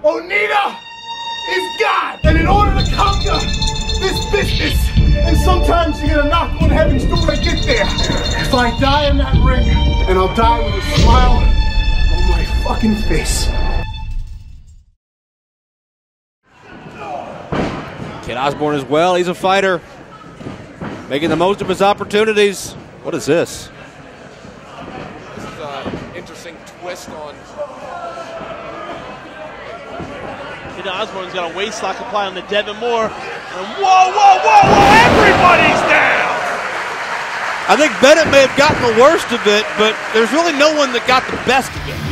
Onita is God! And in order to conquer this business, and sometimes you gotta knock on heaven's door to get there. If I die in that ring, and I'll die with a smile on my fucking face. Kid Osborne as well, he's a fighter. Making the most of his opportunities. What is this? This is an interesting twist on. Kid Osborne's got a waist lock apply on the Devin Moore. And whoa, everybody's down! I think Bennett may have gotten the worst of it, but there's really no one that got the best of it.